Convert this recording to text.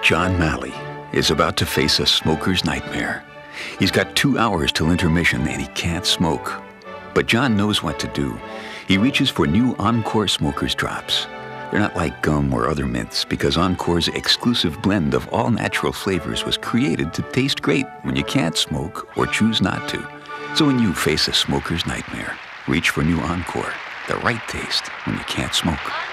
John Malley is about to face a smoker's nightmare. He's got 2 hours till intermission and he can't smoke. But John knows what to do. He reaches for new Encore Smokers Drops. They're not like gum or other mints because Encore's exclusive blend of all natural flavors was created to taste great when you can't smoke or choose not to. So when you face a smoker's nightmare, reach for new Encore, the right taste when you can't smoke.